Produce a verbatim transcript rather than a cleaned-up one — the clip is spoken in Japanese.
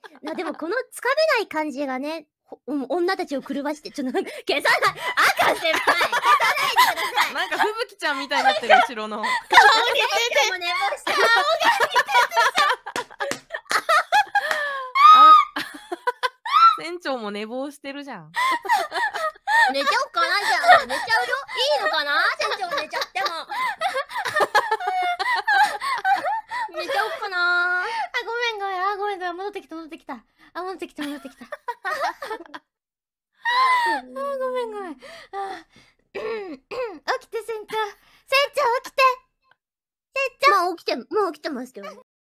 な、でもこのつかめない感じがね、ほうん、女たちを狂わして、ちょっとなんか消さない赤先輩消さないでください。 なんか吹雪ちゃんみたいになってる、後ろの。 顔に出ても寝坊した。顔があ船長も寝坊してるじゃん。 寝ちゃおっかな、じゃあ。寝ちゃうよ。いいのかな、船長寝ちゃっても。寝ちゃおっかな。 あ、ごめんごめん。あ、ごめんごめん。戻ってきた戻ってきた。あ、戻ってきた戻ってきた。あ、ごめんごめん。あ、起きて船長。船長起きて。船長。 まあ起きてもう起きてますけどね。